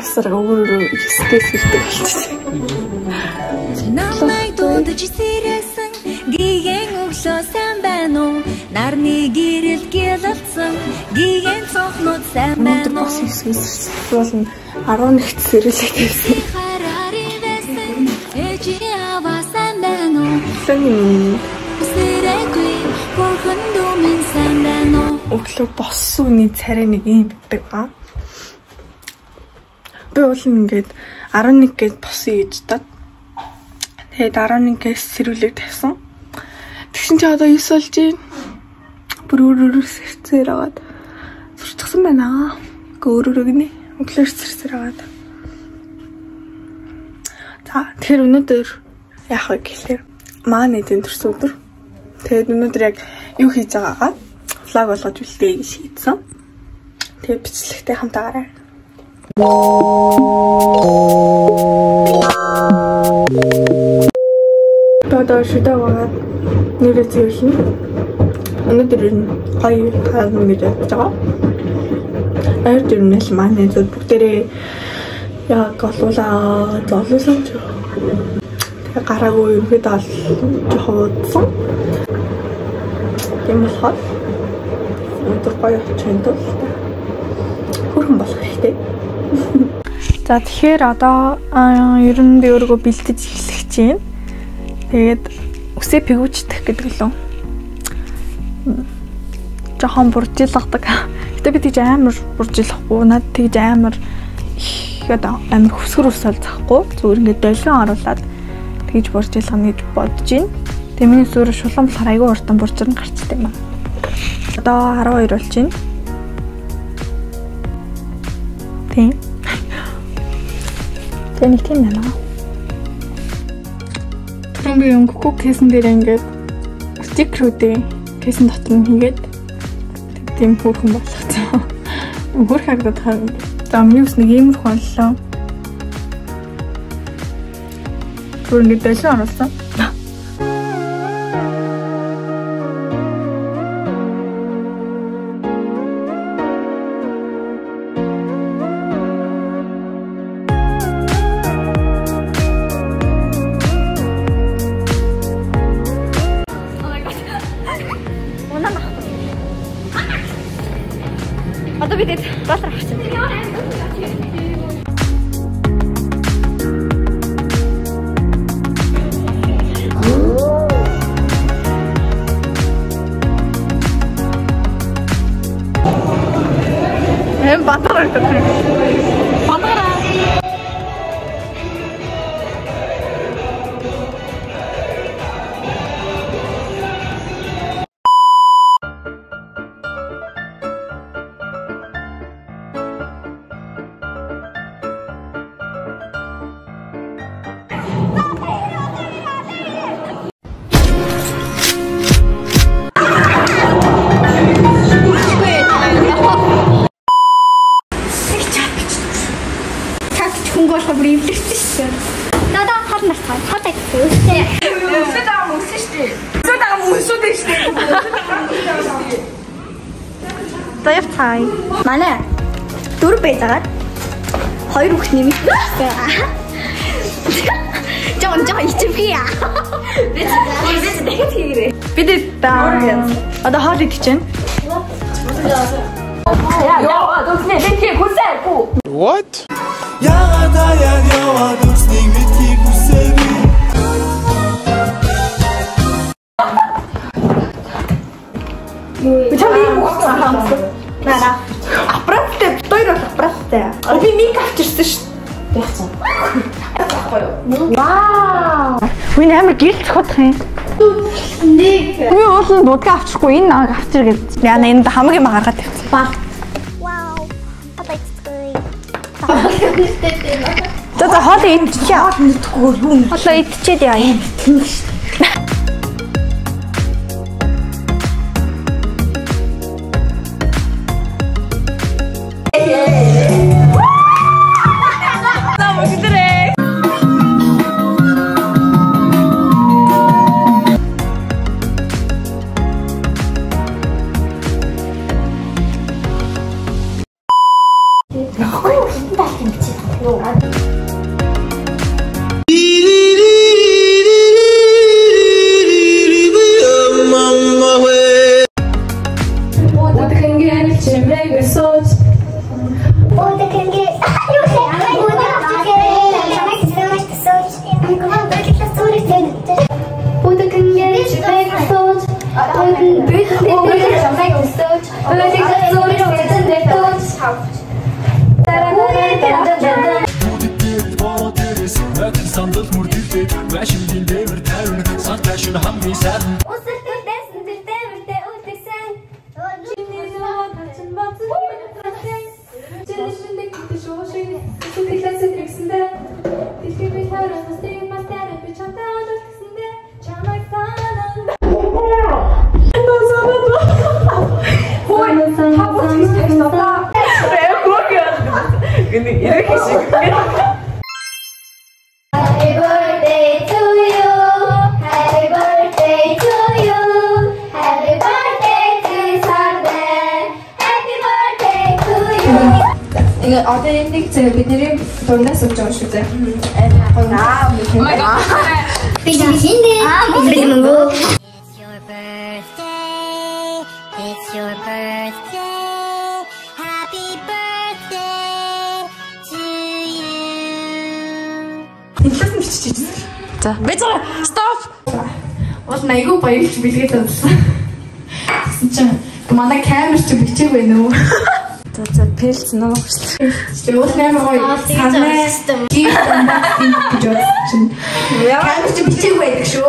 явсаар өөрөө ихсдээс ирдэг болчихсон. Намайг дундаж сэрээсэн гиген өглөө сайн байна уу? Нарны гэрэл гэлэлцэн гиген цонхнууд сайн байна уу? Бас ихсгээс болно 11-т сэрэлэг тавьсан. Эжи аваа сайн байна уу? Өглөө боссон үний царай нэг юм битдэг ба. Би бол ингээд 11 гээд босъё гэж дад. Тэгээд 11-ээс сэрүүлэг тавьсан. Тэгсэн чи одоо 9 болж байна. Бүр өөрөөр сэрцээр агаад сурчсан байна. Өөрөөр гинэ. Өглөө сэрцээр агаад. За тэгэхээр өнөөдөр яах вэ гэхээр маань эдийн төрсөн өдөр. Тэгээд өнөөдөр яг юу хийж байгаагаа влог болгож үлдээе гэж шийдсэн. Тэгээд бичлэгтэй хамтаагаарай. Одоо шүдэ байгаа нэрээ зөвлөн. Өнөөдөр энэ гоё хаална гэж бодож байгаа. Ард ирнэл маань зөв бүгдээрээ яг олуулаа золсон ч. Тэгээ гараагүй ерөөд ол жоохон тийм болохоор өнөөдөр гоё очихын тулд хөрхөн болох хэрэгтэй. За тэгэхээр одоо ер нь би өөрийгөө бэлдэж эхлэх чинь. Тэгээд үсээ пэгүүчдэх гэдэг лөө. Жохон буржилгадаг. Гэтэ би тэгж амар буржилахгүй. Над тэгж амар одоо амар хөсгөр усаал захгүй. Зүгээр ингээд долгион оруулаад тэгж буржилгана гэж бодож байна. Тэгээ миний сүрэ шулуун болохоор айгүй уртан буржирн гарчтай юм. Одоо 12 болж байна. Тийм. Тэгээ нэг тийм байна. Түрэн би yung кук кейсэн дээр ингээд стикерүүдээ кейсэн дотор нь хийгээд тийм хөөрхөн болгоцсон. Хөөрх харагдаад хаа. За минийх нэг иймэрхүү боллоо. Бүр ингээд дэлгэн оруулсан. Одоо бид доллар авчихсан. Батар гэдэг. Батараа. Заяв цай. Манай 4 байгаад 2 хүүхд нэмэгдсэн. Жон ичвхий. Бид одоо хоол идэж байна. Яа, дүүснэ битгий хүсээгүй. What? Яа дүүснийг битгий хүсээгүй. Бичээ юм уу хаамсан. Нара. Аппараттай хоёр аппараттай. Би мик авчирсан шүү дээ. Яхсан. Вау. Үгүй амар гэлт хотх юм. Нэг. Би уулын дуудгаа авчихгүй энэ нааг авчир гэж. Яна энд хамаг юм гаргаад тавьсан. Баг. Вау. Папа идчихгүй. За хоол идчихье. Хоол идэхгүй юу? Хоол идчихэд яа юм тийм шүү. Sandal murdildet, väşim din devir tavun, sant taşın hammi sarn. 어제 엔딩 제가 미들이 돌렸었죠, 주제. It's your birthday. Happy birthday to you. 인터넷 비치지. 자, 매잖아. 스톱. 나 이거 баярлж билгээд байсан. 진짜 манай камерч бичээг байна уу? За пэлц нөө. Юу нээр гоё. Санаа систем. Гих unboxing гэж байна. Камерч бичээг байдаг шүү.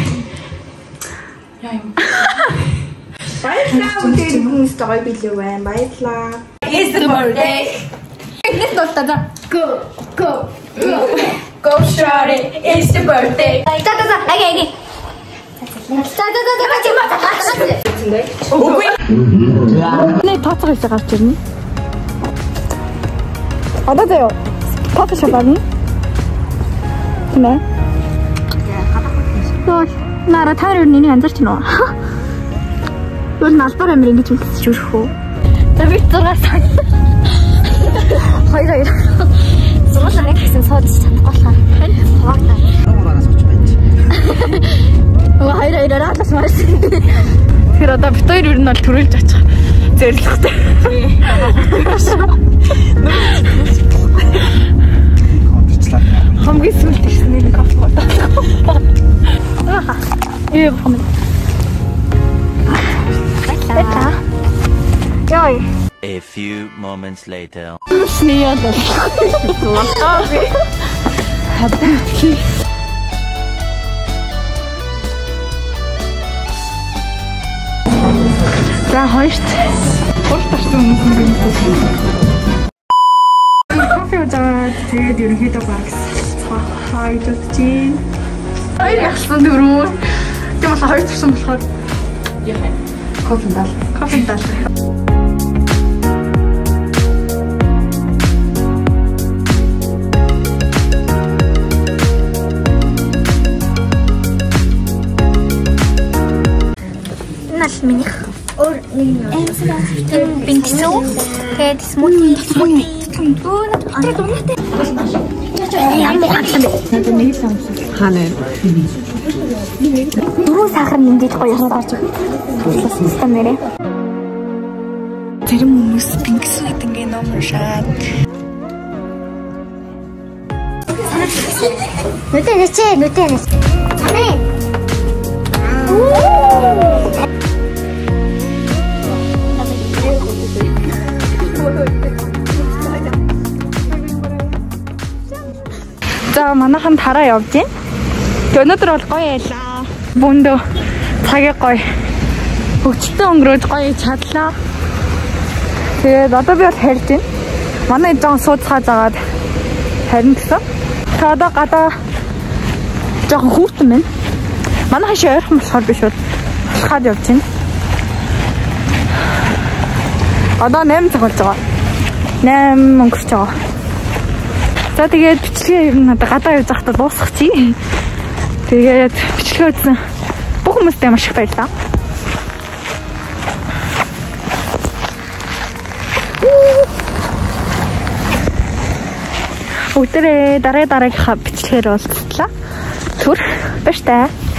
Яа юм. Баярлалаа. Үнэхээр хүмүүст гоё билүү байна. Баярлалаа. It's the birthday. Нэг дуултаа. Go. Go shorty. It's the birthday. Аги. 네, тооцоо хийх гарч ирнэ. Одоо заяа. Кофе шоп аа. Тэмээ. Нара тааруу нэг анзарч байна уу? Бол налбар амир ингэж үлдчих өрөх үү? За би 6 сая. Хоёр. Зурглаа нэг хэсэг сууд чадахгүй болохоор. Хаваагтаа. Нуураас очих байж. Хоёр аалаас марс. Тэр одоо бит хоёр ер нь бол төрүүлж очих зорилготой. Хамгийн сүүлд ирсэн нэг кофе болоо. Хам. A few moments later. За хоёрт тарсан хүмүүс нэг юм. Кофе уугаад тэгээд ерөнхийдөө баг хайдаж чинь. Хоёр яхсан дөрөв. Тийм болохоор хоёр тарсан болохоор кофе дал. минийх. Бинтсүү. Тэгээд смути. Ханаа. Дөрөв сахар нэмдэж гоё ясаар ч. Систем нэрээ. Зарим хүмүүс бинтсүү гэдэг ингээ ном уншаад. Нүтэнэс. Санаа. За манайхан тараа явж байна. Тэг өнөөдөр бол гоё ялаа. Бүндөө цагийг гоё хөвчтөн өнгөрөөж гоё чадлаа. Тэгээд одоо би бол харж байна. Манай зон суудцгаа заагаад харин гэсэн. Та одоо гадаа жоохон хүүтэн байна. Манай хашаа ойрхон болохоор биш бол алхаад явж байна. Одоо 8 цаг болж байгаа. 8 өнгөрч байгаа. За тэгээд бичлэгээ ер нь одоо гадаа явж байхдаа дуусчихъя. Тэгээд бичлэгээ үзсэн бүх хүмүүстээ маш их баярлалаа. Өдөр дараагийнхаа бичлэгээр уулзлаа. Түр баяртай.